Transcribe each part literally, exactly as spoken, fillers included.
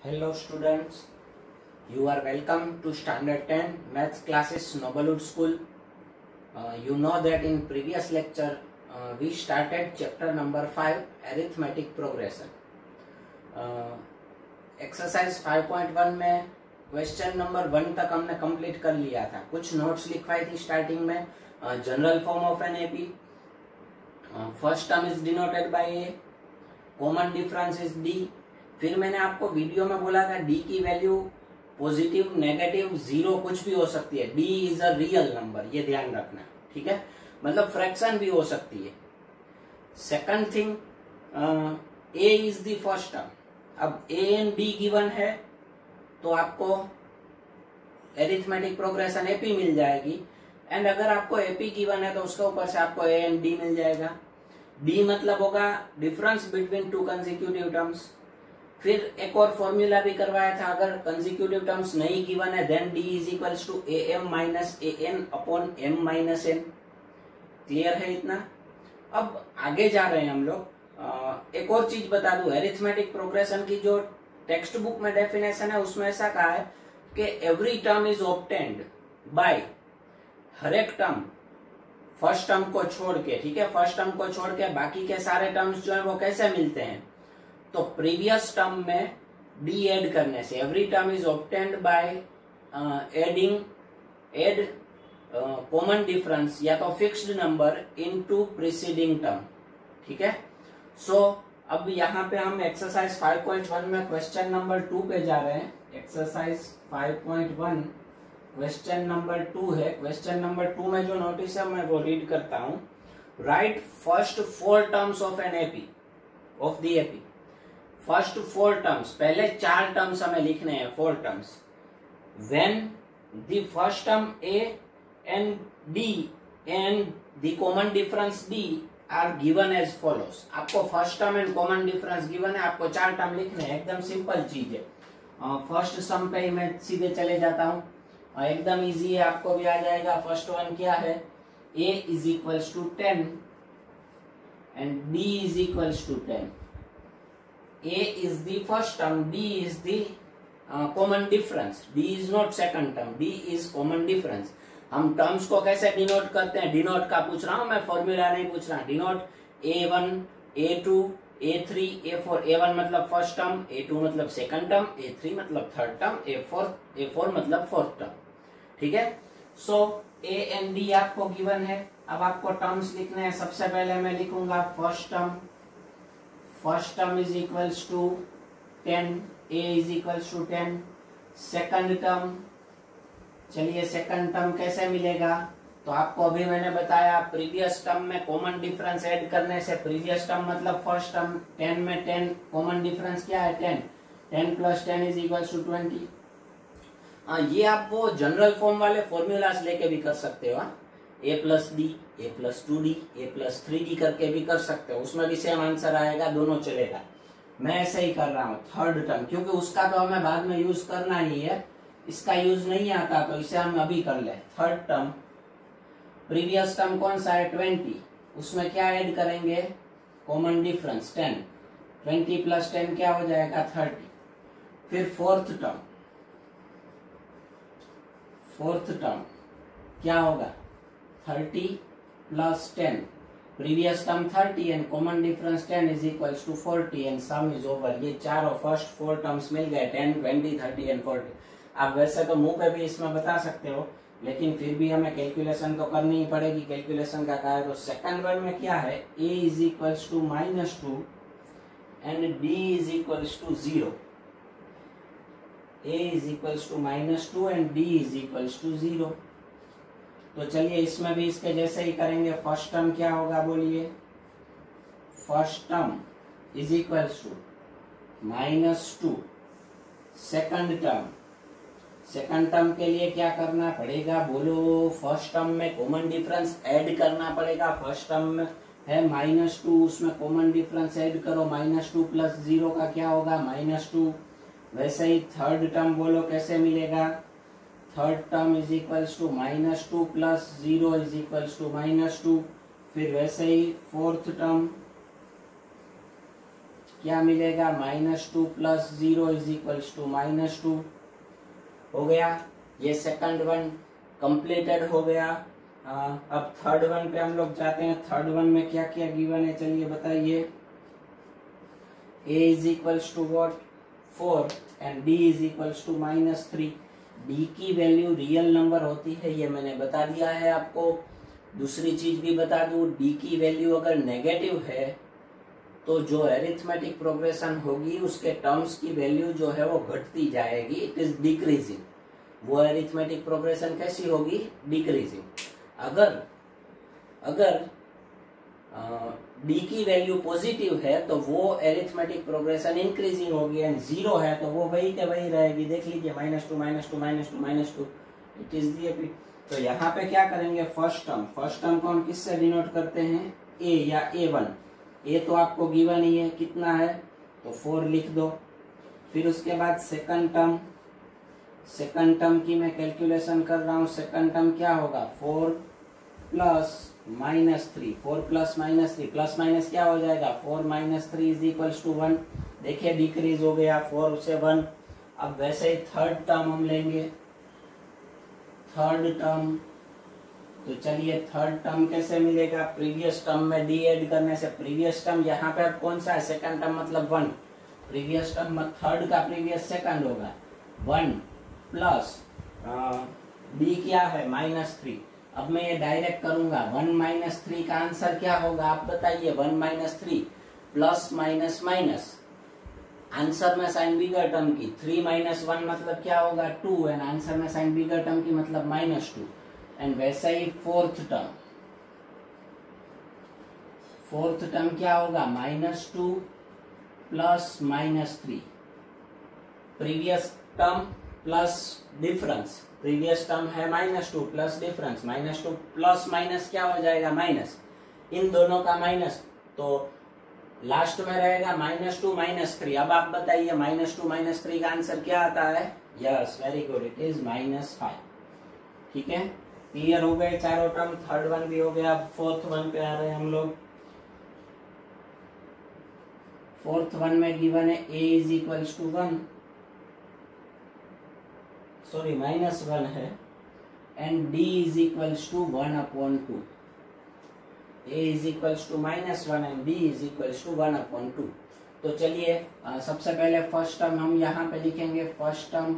Hello students, you are welcome to standard ten maths classes Noblewood School. Uh, you know that in previous lecture uh, we started chapter number five arithmetic progression. uh, exercise five point one में question number one तक हमने complete कर लिया था. कुछ notes लिखवाई थी starting में. General form of an AP, first term is denoted by a, common difference is d. फिर मैंने आपको वीडियो में बोला था डी की वैल्यू पॉजिटिव, नेगेटिव, जीरो कुछ भी हो सकती है. D is a real number, ये ध्यान रखना, ठीक है. मतलब फ्रैक्शन भी हो सकती है. Second thing, a is the first term. अब ए एंड डी गिवन है तो आपको एरिथमेटिक प्रोग्रेशन एपी मिल जाएगी. एंड अगर आपको एपी गिवन है तो उसके ऊपर से आपको ए एंड डी मिल जाएगा. डी मतलब होगा difference between two consecutive terms. फिर एक और फॉर्मूला भी करवाया था, अगर कंसेक्यूटिव टर्म्स नहीं गिवन है then d is equals to a m minus a n upon m minus n. Clear है इतना. अब आगे जा रहे हैं हम लोग. एक और चीज बता दूं, एरिथमेटिक प्रोग्रेशन की जो टेक्स्ट बुक में डेफिनेशन है उसमें ऐसा कहा है कि every term is obtained by, हर एक टर्म फर्स्ट टर्म को छोड़ के, ठीक है, फर्स्ट टर्म को छोड़ के बाकी के सारे टर्म्स जो है वो कैसे मिलते हैं, तो प्रीवियस टर्म में डी एड करने से. Every term is obtained by adding add common difference या तो fixed number into preceding term, ठीक है. सो so, अब यहाँ पे हम एक्सरसाइज फाइव पॉइंट वन में क्वेश्चन नंबर टू पे जा रहे हैं. Exercise five point one question number two है. क्वेश्चन नंबर टू में जो नोटिस है मैं वो रीड करता हूँ. Write first four terms of an AP of the AP. First four terms, पहले चार टर्म्स हमें लिखने हैं, four terms. When the first term a and d and the common difference d are given as follows. आपको first term and common difference given है, आपको चार term लिखने हैं. एकदम सिंपल चीज है. फर्स्ट सम पे मैं सीधे चले जाता हूँ, एकदम इजी है, आपको भी आ जाएगा. फर्स्ट वन क्या है, a is equals to ten and b is equals to ten. a is the first term, d is the uh, common difference. d is not second term, d is common difference. हम टर्म्स को कैसे denote करते हैं, denote का पूछ रहा हूं मैं, फॉर्मूला नहीं पूछ रहा. Denote a one, a two, a three, a four. A one मतलब फर्स्ट टर्म, ए टू मतलब सेकंड टर्म, ए थ्री मतलब third term, a four a four मतलब फोर्थ टर्म, ठीक है. सो ए एंड डी आपको given है. अब आपको टर्म्स लिखने हैं. सबसे पहले मैं लिखूंगा first term. First term is equals to ten, a is equals to ten. Second term, चलिए सेकंड टर्म कैसे मिलेगा, तो आपको अभी मैंने बताया प्रीवियस टर्म में कॉमन डिफरेंस ऐड करने से. प्रीवियस टर्म मतलब फर्स्ट टर्म, टेन में टेन, कॉमन डिफरेंस क्या है ten. Ten plus ten is equals to twenty. ये आप वो जनरल फॉर्म वाले फॉर्मूलाज लेके भी कर सकते हो. A plus d, a plus two d, a plus three d करके भी कर सकते हो, उसमें भी सेम आंसर आएगा, दोनों चलेगा. मैं ऐसे ही कर रहा हूँ. थर्ड टर्म, क्योंकि उसका तो हमें बाद में यूज करना ही है, इसका यूज नहीं आता तो इसे हम अभी कर ले. थर्ड टर्म, प्रीवियस टर्म कौन सा है ट्वेंटी, उसमें क्या ऐड करेंगे, common difference ten. Twenty plus ten क्या हो जाएगा थर्टी. फिर फोर्थ टर्म, फोर्थ टर्म क्या होगा, thirty plus ten. Previous term thirty and common difference ten is equals to forty and sum is over. ये चारों फर्स्ट फोर टर्म्स मिल गए, ten, twenty, thirty and forty. आप वैसे तो मुंह पे भी इसमें बता सकते हो, लेकिन फिर भी हमें कैलकुलेशन तो करनी ही पड़ेगी. कैलकुलेशन का कहा है तो सेकंड वन में क्या है, a is equals to minus two and d is equals to zero. a is equals to minus two and d is equals to zero. तो चलिए इसमें भी इसके जैसे ही करेंगे. फर्स्ट टर्म क्या होगा बोलिए, first term is equals to minus two. Second term, second term के लिए क्या करना पड़ेगा बोलो, फर्स्ट टर्म में कॉमन डिफरेंस ऐड करना पड़ेगा. फर्स्ट टर्म में है माइनस टू, उसमें कॉमन डिफरेंस ऐड करो. माइनस टू प्लस जीरो का क्या होगा, माइनस टू. वैसे ही थर्ड टर्म बोलो कैसे मिलेगा. Third term is equals to minus two plus zero is equals to minus two. फिर वैसे ही फोर्थ टर्म, क्या मिलेगा, minus two plus zero is equals to minus two. हो गया, ये सेकंड वन कंप्लीटेड हो गया। आ, अब थर्ड वन पे हम लोग जाते हैं। थर्ड वन में क्या क्या गिवन है, चलिए बताइए। a is equals to what, four and d is equals to minus three. d की वैल्यू रियल नंबर होती है, ये मैंने बता दिया है आपको। दूसरी चीज भी बता दूं, d की वैल्यू अगर नेगेटिव है तो जो एरिथमेटिक प्रोग्रेशन होगी उसके टर्म्स की वैल्यू जो है वो घटती जाएगी, इट इज डिक्रीजिंग। वो एरिथमेटिक प्रोग्रेशन कैसी होगी, डिक्रीजिंग। अगर अगर डी की वैल्यू पॉजिटिव है तो वो एरिथमेटिक प्रोग्रेशन इंक्रीजिंग होगी, एंड जीरो है तो वो वही के वही रहेगी। देख लीजिए, minus two minus two minus two minus two, it is the. तो यहाँ पे क्या करेंगे, फर्स्ट टर्म फर्स्ट टर्म को हम किससे डिनोट करते हैं, ए या ए वन। ए तो आपको गिवन ही है, कितना है तो फोर लिख दो। फिर उसके बाद सेकंड टर्म, सेकंड टर्म की मैं कैलकुलेशन कर रहा हूँ। सेकंड टर्म क्या होगा, four plus minus three, four plus minus three, plus minus क्या हो जाएगा, four minus three is equals to one. देखिए डिक्रीज हो गया फोर से वन। अब वैसे ही थर्ड टर्म हम लेंगे, थर्ड टर्म। तो चलिए थर्ड टर्म कैसे मिलेगा, प्रीवियस टर्म में डी एड करने से। प्रीवियस टर्म यहाँ पे अब कौन सा है, सेकंड टर्म मतलब वन। प्रीवियस टर्म थर्ड का प्रीवियस सेकंड होगा, वन प्लस डी क्या है, माइनस थ्री। अब मैं ये डायरेक्ट करूंगा, वन माइनस थ्री का आंसर क्या होगा आप बताइए, one minus three plus minus minus, answer में साइन बिगर टर्म की, थ्री माइनस वन मतलब क्या होगा, टू, एंड आंसर में साइन बिगर टर्म की मतलब माइनस टू। एंड वैसे ही फोर्थ टर्म, फोर्थ टर्म क्या होगा, minus two plus minus three, previous term plus difference. Previous term है minus two plus difference, minus two plus minus क्या हो जाएगा, माइनस, इन दोनों का माइनस, तो लास्ट में रहेगा माइनस टू माइनस थ्री। अब आप बताइए माइनस टू माइनस थ्री का आंसर क्या आता है, yes very good, it is minus five. ठीक है, क्लियर हो गए चारों टर्म, थर्ड वन भी हो गया। अब फोर्थ वन पे आ रहे हैं हम लोग। फोर्थ वन में गिवन है a is equals to one, sorry minus one है, and d is equals to one upon two. a is equals to minus one and d is equals to one upon two. तो चलिए सबसे पहले first term हम यहाँ पे लिखेंगे, first term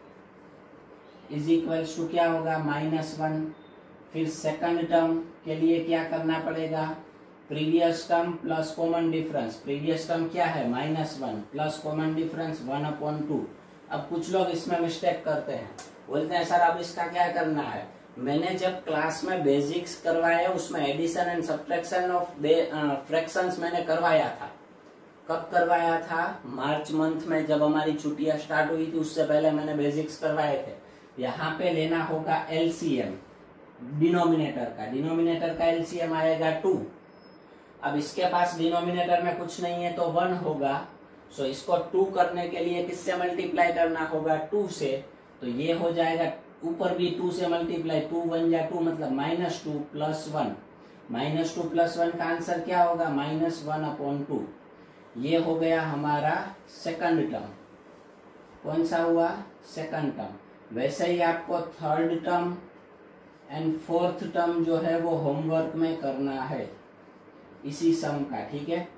is equals to क्या होगा, माइनस वन। फिर सेकंड टर्म के लिए क्या करना पड़ेगा, previous term plus common difference. Previous term क्या है, minus one plus common difference one upon two. अब कुछ लोग इसमें मिस्टेक करते हैं, बोलते हैं सर अब इसका क्या करना है। मैंने जब क्लास में बेसिक्स करवाए उसमें addition and subtraction of fractions मैंने करवाया था। कब करवाया था, मार्च मंथ में जब हमारी छुट्टियां स्टार्ट हुई थी, उससे पहले मैंने बेसिक्स करवाए थे। यहाँ पे लेना होगा एलसीएम डिनोमिनेटर का, डिनोमिनेटर का एलसीएम आएगा टू। अब इसके पास डिनोमिनेटर में कुछ नहीं है तो वन होगा, सो इसको टू करने के लिए किससे मल्टीप्लाई करना होगा, टू से। तो ये हो जाएगा, ऊपर भी टू से मल्टीप्लाई, टू वन या टू मतलब minus two plus one, minus two plus one का आंसर क्या होगा, माइनस वन अपॉन टू। ये हो गया हमारा सेकंड टर्म। कौन सा हुआ, सेकंड टर्म। वैसे ही आपको third term and fourth term जो है वो होमवर्क में करना है, इसी सम का। ठीक है,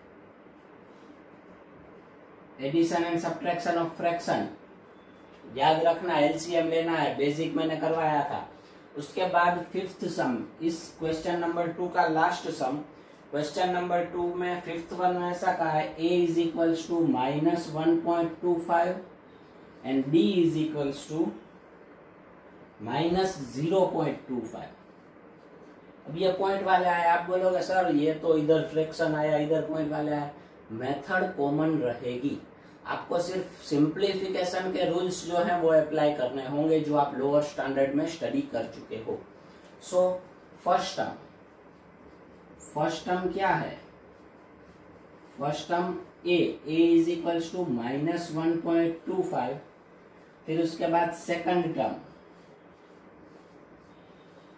addition and subtraction of fraction याद रखना, एलसीएम लेना है, बेसिक मैंने करवाया था। उसके बाद फिफ्थ सम, इस क्वेश्चन नंबर टू का last sum. Question number two में फिफ्थ वन में ऐसा कहा है, a is equals to minus one point two five and d is equals to minus zero point two five. अब ये point वाले आए, आप बोलोगे सर ये तो इधर फ्रैक्शन आया इधर पॉइंट वाले आए। मेथड कॉमन रहेगी, आपको सिर्फ सिंप्लीफिकेशन के रूल्स जो हैं वो अप्लाई करने होंगे जो आप लोअर स्टैंडर्ड में स्टडी कर चुके हो। So first term, first term क्या है, first term a, a is equals to minus one point two five. फिर उसके बाद सेकंड टर्म,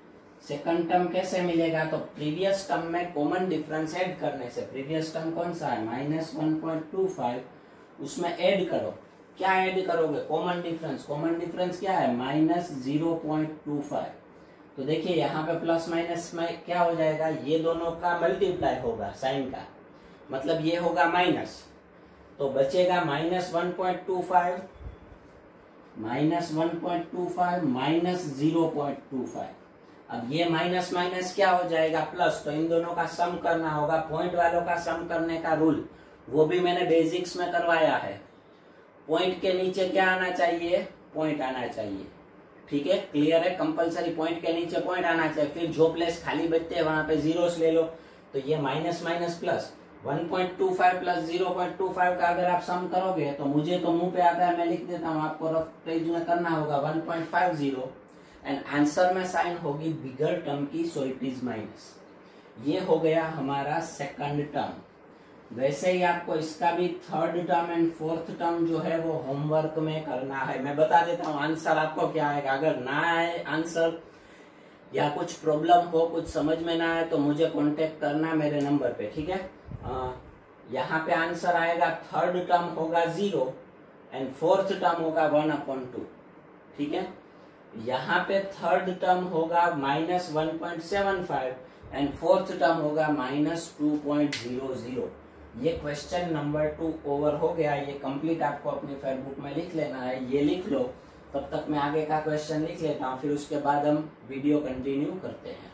सेकंड टर्म कैसे मिलेगा, तो प्रीवियस टर्म में कॉमन डिफरेंस ऐड करने से, प्रीवियस टर्म कौन सा है minus one point two five, उसमें ऐड करो, क्या ऐड करोगे कॉमन डिफरेंस, कॉमन डिफरेंस क्या है minus zero point two five. तो देखिए यहाँ पे प्लस माइनस में क्या हो जाएगा, ये दोनों का मल्टीप्लाई होगा साइन का, मतलब ये होगा माइनस, तो बचेगा minus one point two five minus one point two five minus zero point two five. अब ये माइनस माइनस क्या हो जाएगा प्लस, तो इन दोनों का सम करना होगा, पॉइंट वालों का सम करने का रूल वो भी मैंने बेसिक्स में करवाया है। पॉइंट के नीचे क्या आना चाहिए, पॉइंट आना चाहिए, ठीक है, क्लियर है, कंपलसरी पॉइंट के नीचे पॉइंट आना चाहिए। फिर जो प्लेस खाली बचते हैं वहां पे जीरोस ले लो, तो ये minus minus plus one point two five plus zero point two five का अगर आप सम करोगे, तो मुझे तो मुंह पे आता है, मैं लिख देता हूँ, आपको रफ पेज में करना होगा one point five zero, and answer में साइन होगी बिगर टर्म की, सो इट इज माइनस। ये हो गया हमारा सेकंड टर्म। वैसे ही आपको इसका भी third term and fourth term जो है वो होमवर्क में करना है। मैं बता देता हूँ आंसर आपको क्या आएगा, अगर ना आए आंसर या कुछ प्रॉब्लम हो, कुछ समझ में ना आए, तो मुझे कांटेक्ट करना मेरे नंबर पे, ठीक है। आ, यहाँ पे आंसर आएगा थर्ड टर्म होगा जीरो एंड फोर्थ टर्म होगा वन अपॉन टू, ठीक है। यहाँ पे थर्ड टर्म होगा minus one point seven five and fourth term होगा minus two point zero zero. ये क्वेश्चन नंबर टू ओवर हो गया, ये कंप्लीट आपको अपनी फेयर बुक में लिख लेना है, ये लिख लो, तब तक मैं आगे का क्वेश्चन लिख लेता हूँ, फिर उसके बाद हम वीडियो कंटिन्यू करते हैं।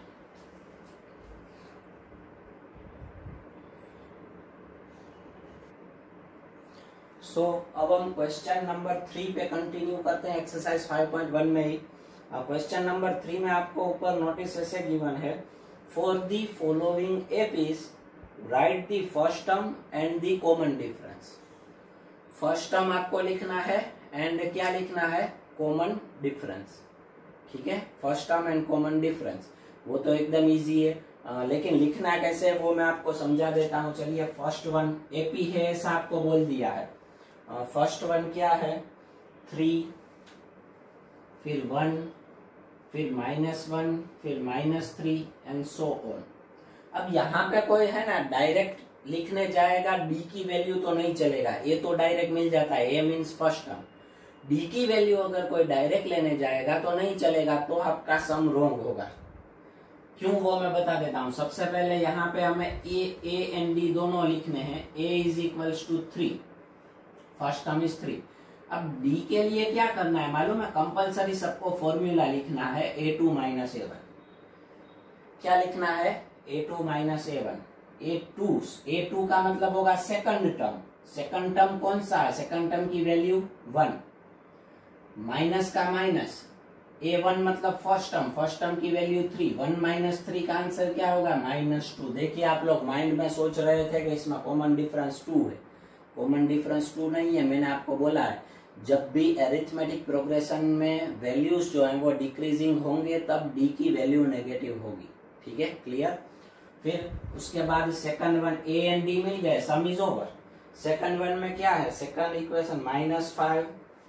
सो so, अब हम क्वेश्चन नंबर थ्री पे कंटिन्यू करते हैं एक्सरसाइज फाइव पॉइंट वन में ही। क्वेश्चन नंबर थ्री में आपको ऊपर नोटिस ऐसे गिवन है, for the following APs write the first term and the common difference. First term आपको लिखना है एंड क्या लिखना है, कॉमन डिफरेंस, ठीक है। First term and common difference वो तो एकदम इजी है, आ, लेकिन लिखना कैसे वो मैं आपको समझा देता हूँ। चलिए फर्स्ट वन एपी है ऐसा आपको बोल दिया है। फर्स्ट वन क्या है, थ्री, फिर वन, फिर माइनस वन, फिर minus three and so on. अब यहाँ पे कोई है ना डायरेक्ट लिखने जाएगा, डी की वैल्यू तो नहीं चलेगा, ए तो डायरेक्ट मिल जाता है, a means first term. D की वैल्यू अगर कोई डायरेक्ट लेने जाएगा तो नहीं चलेगा, तो आपका सम रॉन्ग होगा। क्यों वो मैं बता देता हूँ। सबसे पहले यहाँ पे हमें ए ए एंड डी दोनों लिखने हैं। A is equals to three, first term is three. अब डी के लिए क्या करना है मालूम है, कंपलसरी सबको फॉर्मूला लिखना है a two minus a one. क्या लिखना है, a two minus a one. A two a two का मतलब होगा सेकंड टर्म। सेकंड टर्म कौन सा है, सेकंड टर्म की वैल्यू वन, माइनस का माइनस, ए वन मतलब फर्स्ट टर्म, फर्स्ट टर्म की value three, one minus three का आंसर क्या होगा माइनस टू। देखिए आप लोग माइंड में सोच रहे थे कि इसमें कॉमन डिफरेंस टू है, कॉमन डिफरेंस टू नहीं है। मैंने आपको बोला है जब भी एरिथमेटिक प्रोग्रेशन में वैल्यूज जो है वो डिक्रीजिंग होंगे तब डी की वैल्यू नेगेटिव होगी, ठीक है, क्लियर। फिर उसके बाद second one a and d मिल गए, sum is over. Second one में क्या है, second equation minus five,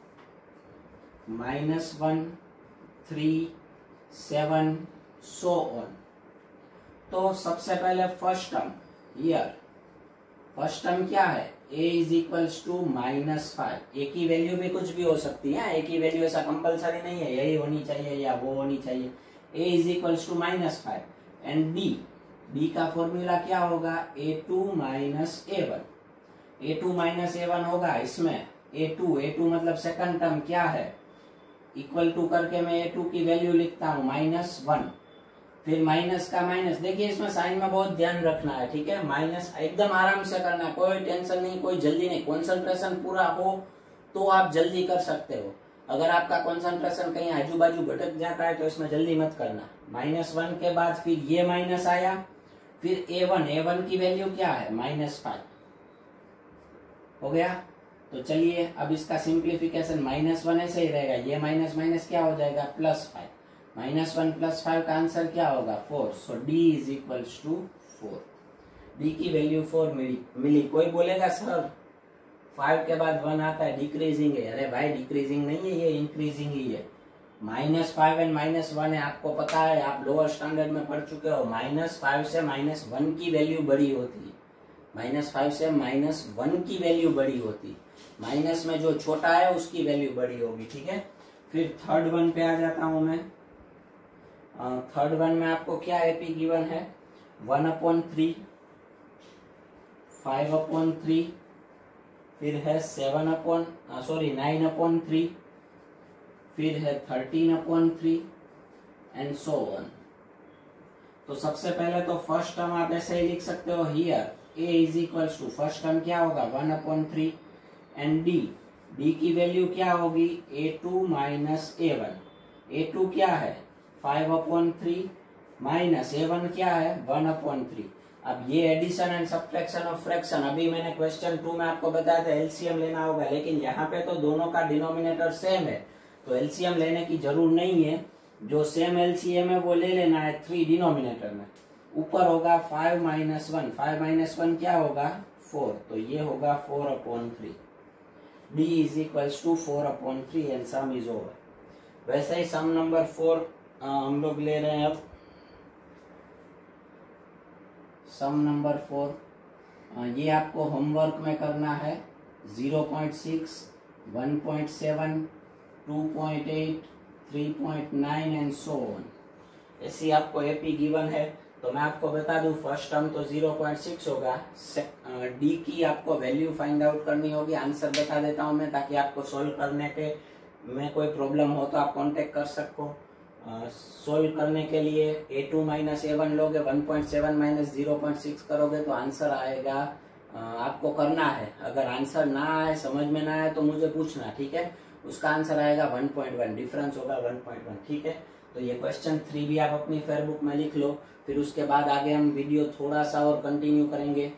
minus one, three, seven, so on. तो सबसे पहले first term here, first term क्या है, a is equals to minus five. A की वैल्यू भी कुछ भी हो सकती है, ए की वैल्यू ऐसा कंपलसरी नहीं है यही होनी चाहिए या वो होनी चाहिए। a is equals to minus five and d, d का फॉर्मूला क्या होगा, a two minus a one. A two minus a one होगा इसमें ए टू, ए टू मतलब सेकंड टर्म क्या है, इक्वल टू करके मैं ए टू की वैल्यू लिखता हूँ माइनस वन, फिर माइनस का माइनस। देखिए इसमें साइन में बहुत ध्यान रखना है, ठीक है, माइनस एकदम आराम से करना है, कोई टेंशन नहीं, कोई जल्दी नहीं। कंसंट्रेशन पूरा हो तो आप जल्दी कर सकते हो, अगर आपका कंसंट्रेशन कहीं आजू बाजू भटक जाता है तो इसमें जल्दी मत करना। माइनस वन के बाद फिर ये माइनस आया, फिर ए वन, ए वन की वैल्यू क्या है माइनस फाइव, हो गया। तो चलिए अब इसका सिंप्लीफिकेशन, माइनस वन ऐसे ही रहेगा, ये माइनस माइनस क्या हो जाएगा plus five, minus one plus five का आंसर क्या होगा four. So d is equals to four, d की वैल्यू फोर मिली मिली कोई बोलेगा सर फाइव के बाद वन आता है डिक्रीजिंग है, अरे भाई डिक्रीजिंग नहीं है, ये इंक्रीजिंग ही है। Minus five and minus one है, आपको पता है, आप लोअर स्टैंडर्ड में पढ़ चुके हो, माइनस फाइव से माइनस वन की वैल्यू बड़ी होती है, माइनस फाइव से माइनस वन की वैल्यू बड़ी होती, माइनस में जो छोटा है उसकी वैल्यू बड़ी होगी, ठीक है। फिर थर्ड वन पे आ जाता हूं मैं। थर्ड वन में आपको क्या एपी गिवन है, one upon three, five upon three, फिर है seven upon sorry nine upon three, फिर है thirteen upon three and so on. तो सबसे पहले तो फर्स्ट टर्म आप ऐसे ही लिख सकते हो, here a is equals to, first term क्या होगा, one upon three and d, d की वैल्यू क्या होगी, a two minus a one, a two क्या है five upon three minus a one क्या है वन अपॉन थ्री। अब ये addition and subtraction of fraction, अभी मैंने क्वेश्चन टू में आपको बताया था एलसीएम लेना होगा, लेकिन यहाँ पे तो दोनों का डिनोमिनेटर सेम है तो एलसीएम लेने की जरूर नहीं है, जो सेम एलसीएम है वो ले लेना है थ्री डिनोमिनेटर में, ऊपर होगा five minus one, five minus one क्या होगा फोर, तो ये होगा four upon three, d is equals to four upon three and sum is over. वैसे ही सम नंबर फोर हम लोग ले रहे हैं अब, सम नंबर फोर, ये आपको होमवर्क में करना है, zero point six, one point seven, two point eight, three point nine and so on. ऐसी आपको एपी गिवन है, तो मैं आपको बता दूं फर्स्ट टर्म तो ज़ीरो पॉइंट सिक्स होगा, डी की आपको वैल्यू फाइंड आउट करनी होगी, आंसर बता देता हूं मैं ताकि आपको सोल्व करने के में कोई प्रॉब्लम हो तो आप कांटेक्ट कर सको। सोल्व करने के लिए a two minus a one लोगे, one point seven minus zero point six करोगे तो आंसर आएगा, आ, आपको करना है, अगर आंसर ना आए समझ में ना आए तो मुझे पूछना, ठीक है, उसका आंसर आएगा वन पॉइंट वन, डिफरेंस होगा वन पॉइंट वन, ठीक है। तो ये क्वेश्चन थ्री भी आप अपनी फेयर बुक में लिख लो, फिर उसके बाद आगे हम वीडियो थोड़ा सा और कंटिन्यू करेंगे।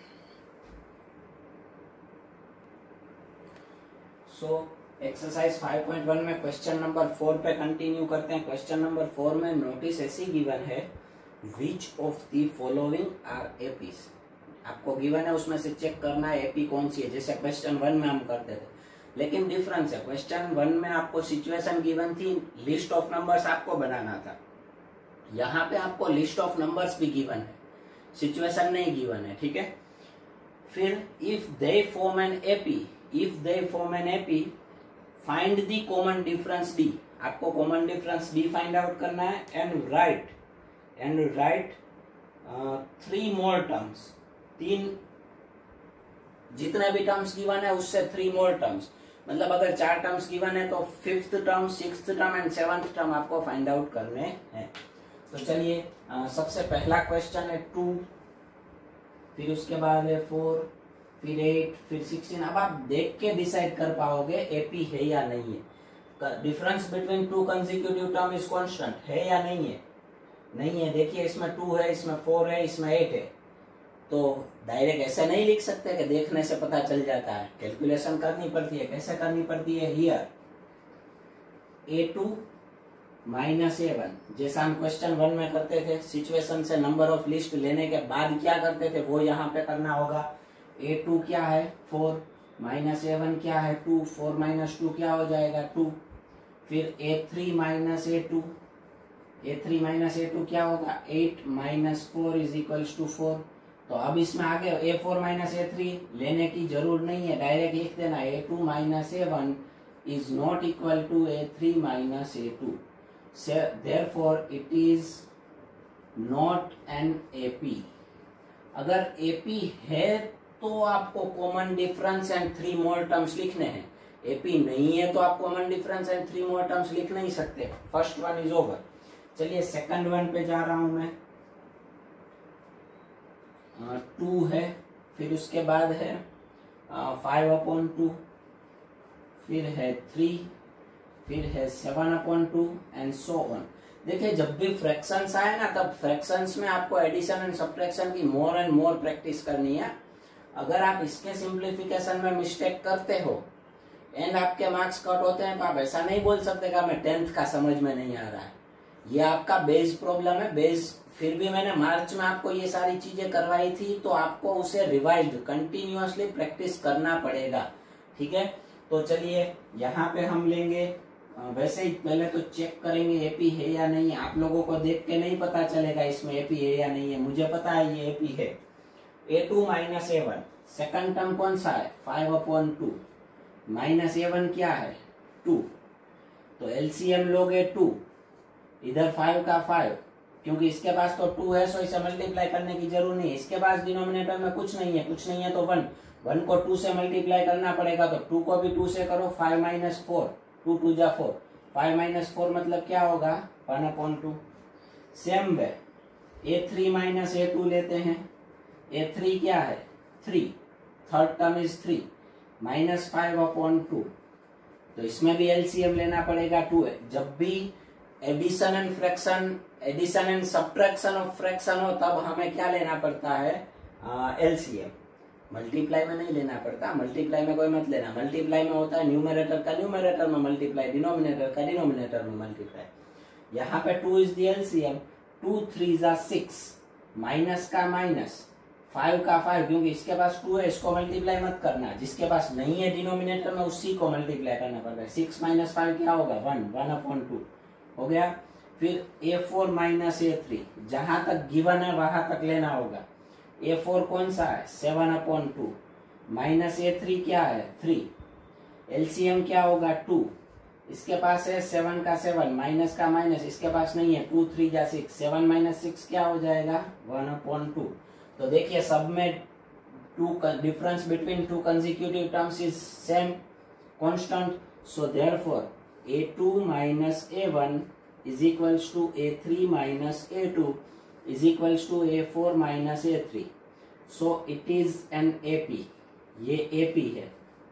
So exercise five point one में क्वेश्चन नंबर फोर पे कंटिन्यू करते हैं। क्वेश्चन नंबर फोर में नोटिस ऐसी गिवन है, which of the following are APs, आपको गिवन है उसमें से चेक करना है एपी कौन सी है, जैसे क्वेश्चन वन में हम करते थे, लेकिन डिफरेंस है, क्वेश्चन वन में आपको सिचुएशन गिवन थी, लिस्ट ऑफ नंबर्स आपको बनाना था, यहाँ पे आपको लिस्ट ऑफ नंबर्स भी गिवन है, सिचुएशन नहीं गिवन है, ठीक है। फिर if they form an AP, if they form an AP find the common difference d, आपको common difference d find out करना है and write and write three more terms, तीन जितने भी टर्म्स गिवन है उससे थ्री मोर टर्म्स, मतलब अगर चार टर्म्स गिवन है तो fifth term, sixth term and seventh term आपको फाइंड आउट करने हैं। तो चलिए सबसे पहला क्वेश्चन है टू, फिर उसके बाद है फोर, फिर एट, फिर सिक्सटीन। अब आप देख के डिसाइड कर पाओगे एपी है या नहीं है। Difference between two consecutive term is constant, है या नहीं है, नहीं है। देखिए इसमें टू है, इसमें फोर है, इसमें एट है, तो डायरेक्ट ऐसे नहीं लिख सकते कि देखने से पता चल जाता है, कैलकुलेशन करनी पड़ती है। कैसे करनी पड़ती है, here a two minus a one, जैसा हम क्वेश्चन वन में करते थे, सिचुएशन से नंबर ऑफ लिस्ट लेने के बाद क्या करते थे वो यहाँ पे करना होगा। ए टू क्या है फोर, माइनस ए वन क्या है टू, फोर माइनस टू क्या हो जाएगा टू। फिर a three minus a two, a three minus a two क्या होगा eight minus four is equals to four. तो अब इसमें आगे a four minus a three लेने की जरूर नहीं है, डायरेक्ट लिख देना a two minus a one is not equal to a three minus a two, therefore it is not an AP. अगर एपी है तो आपको common difference and three more terms लिखने हैं, एपी नहीं है तो आप common difference and three more terms लिख नहीं सकते। First one is over. चलिए सेकंड वन पे जा रहा हूं मैं। टू है, फिर उसके बाद है फाइव अपॉन टू, फिर है थ्री, फिर है seven upon two and so on. देखिए जब भी फ्रैक्शंस आए ना तब फ्रैक्शंस में आपको एडिशन एंड सब्ट्रैक्शन की मोर एंड मोर प्रैक्टिस करनी है। अगर आप इसके सिंप्लीफिकेशन में मिस्टेक करते हो एंड आपके मार्क्स कट होते हैं तो आप ऐसा नहीं बोल सकते कि मैं टेंथ का समझ में नहीं आ रहा है, ये आपका बेस प्रॉब्लम है। बेस फिर भी मैंने मार्च में आपको ये सारी चीजें करवाई थी तो आपको उसे रिवाइज कंटिन्यूअसली प्रैक्टिस करना पड़ेगा, ठीक है। तो चलिए यहाँ पे हम लेंगे वैसे ही पहले तो चेक करेंगे एपी है या नहीं। आप लोगों को देख के नहीं पता चलेगा इसमें एपी है या नहीं है, मुझे पता है ये एपी है। A two minus a one, second term कौन सा है, five upon two, minus a one क्या है, टू। तो एलसीएम लोगे टू, इधर फाइव का फाइव, क्योंकि इसके पास तो टू है, सो इसे मल्टीप्लाई करने की जरूरत नहीं है। इसके पास डिनोमिनेटर में कुछ नहीं है, कुछ नहीं है तो वन, वन को टू से मल्टीप्लाई करना पड़ेगा, तो टू को भी टू से करो, five minus four, two two जा फोर, फाइव माइनस फोर मतलब क्या होगा, one upon two. Same way a three minus a two लेते हैं, ए थ्री क्या है, three, third term is three, minus five upon two, तो इसमें भी एलसीएम लेना पड़ेगा, टू है। जब भी addition and fraction, addition and subtraction of fraction हो, तब हमें क्या लेना पड़ता है, एलसीएम। मल्टीप्लाई में नहीं लेना पड़ता, मल्टीप्लाई में कोई मत लेना, मल्टीप्लाई में होता है न्यूमरेटर का न्यूमरेटर में मल्टीप्लाई, डिनोमिनेटर का डिनोमिनेटर में मल्टीप्लाई। यहाँ पे two is the LCM, two three जा सिक्स, माइनस का माइनस, फाइव का फाइव, क्योंकि इसके पास टू है, इसको मल्टीप्लाई मत करना, जिसके पास नहीं है डिनोमिनेटर में उसी को मल्टीप्लाई करना पड़ता है। सिक्स माइनस फाइव क्या होगा, वन, वन अपॉन टू हो गया। फिर a four minus a three, जहां तक गिवन है वहां तक लेना होगा। ए फोर कौन सा है, seven upon two, minus a three क्या है, थ्री, एलसीएम क्या होगा, टू, इसके पास है सेवन का सेवन, माइनस का माइनस, इसके पास नहीं है, टू थ्री जा सिक्स, सेवन माइनस सिक्स क्या हो जाएगा, वन अपॉन टू। तो देखिए सब में two difference between two consecutive terms is same constant, so therefore a two minus a one is equals to a three minus a two is equals to a four minus a three, so it is an A P। ये A P है,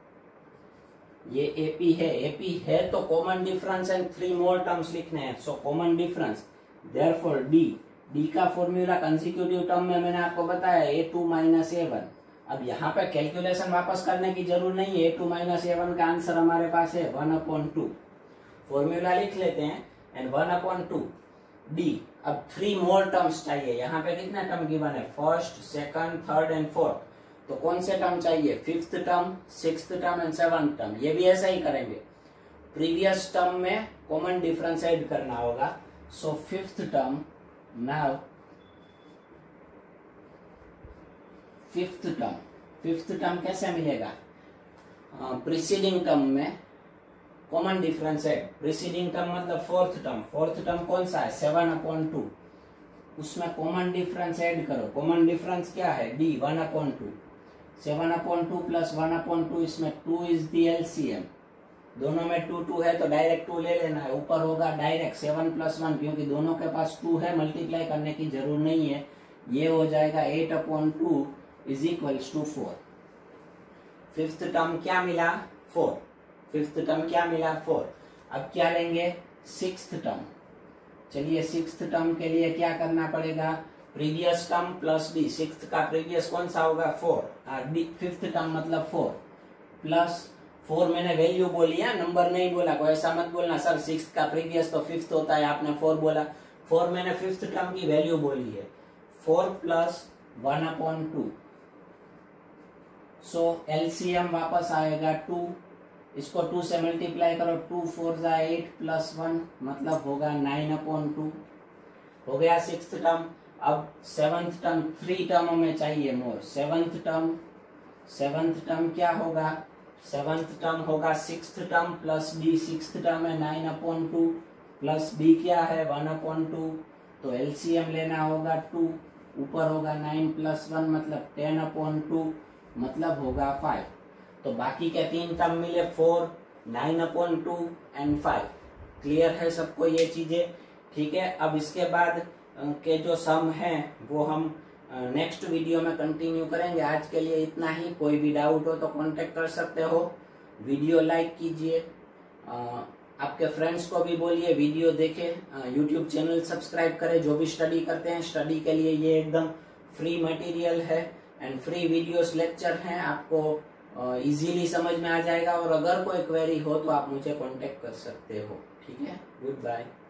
ये A P है, A P है तो common difference and three more terms लिखने हैं, so common difference, therefore D, D का formula consecutive term में मैंने आपको बताया a two minus a one. अब यहाँ पे कैलकुलेशन वापस करने की जरूरत नहीं है, a two minus a one का आंसर हमारे पास है वन अपॉन टू, फॉर्मूला लिख लेते हैं, and one upon two d. अब थ्री मोर टर्म्स चाहिए, यहाँ पे कितना टर्म गिवन है, first, second, third and fourth, तो कौन से टर्म चाहिए, fifth term, sixth term and seventh term. ये भी ऐसा ही करेंगे, प्रीवियस टर्म में कॉमन डिफरेंस ऐड करना होगा, so fifth term, now fifth term, fifth term कैसे मिलेगा, प्रीसीडिंग टर्म में कॉमन डिफरेंस है, प्रीसीडिंग टर्म मतलब फोर्थ टर्म, फोर्थ टर्म कौन सा है, सेवन अपॉन टू, उसमें कॉमन डिफरेंस ऐड करो, कॉमन डिफरेंस क्या है, d, one upon two, seven upon two plus one upon two, इसमें टू इज दी एलसीएम, दोनों में टू टू है तो डायरेक्ट टू ले लेना है, ऊपर होगा डायरेक्ट सेवन प्लस वन, क्योंकि दोनों के पास टू है, मल्टीप्लाई करने की जरूरत नहीं है, ये हो जाएगा eight upon two is equals to four. Fifth term क्या मिला, फोर, फिफ्थ टर्म क्या मिला, फोर। अब क्या लेंगे, सिक्स्थ टर्म, चलिए सिक्स्थ टर्म के लिए क्या करना पड़ेगा, previous term plus d, sixth का प्रीवियस कौन सा होगा, फोर, डी, फिफ्थ टर्म मतलब फोर, प्लस फोर, मैंने वैल्यू बोली है, नंबर नहीं बोला, कोई ऐसा मत बोलना सर सिक्स्थ का प्रीवियस तो फिफ्थ होता है, आपने फोर बोला, फोर मैंने फिफ्थ टर्म की वैल्यू बोली है, four plus one upon two, so LCM वापस आएगा टू, इसको टू से मल्टीप्लाई करो, टू फोर जा एट प्लस वन मतलब होगा नाइन अपॉन टू, हो गया सिक्स्थ टर्म। अब सेवंथ टर्म, थ्री टर्म में चाहिए more, seventh term, seventh term क्या होगा, सेवंथ टर्म होगा sixth term plus d, sixth term है nine upon two plus d क्या है वन अपॉन टू, तो एलसीएम लेना होगा टू, ऊपर होगा नाइन प्लस वन मतलब टेन अपॉन टू मतलब होगा फाइव। तो बाकी के तीन टर्म मिले four, nine upon two and five. Clear है सबको ये चीजें, ठीक है। अब इसके बाद के जो सम है वो हम नेक्स्ट वीडियो में कंटिन्यू करेंगे। आज के लिए इतना ही, कोई भी डाउट हो तो कांटेक्ट कर सकते हो। वीडियो लाइक कीजिए, आपके फ्रेंड्स को भी बोलिए वीडियो देखे, यूट्यूब चैनल सब्सक्राइब करें। जो भी स्टडी करते हैं, स्टडी के लिए ये एकदम फ्री मटेरियल है एंड फ्री वीडियोस लेक्चर हैं, आपको इजीली समझ में आ जाएगा। और अगर कोई क्वेरी हो तो आप मुझे कांटेक्ट कर सकते हो, ठीक है। Good bye.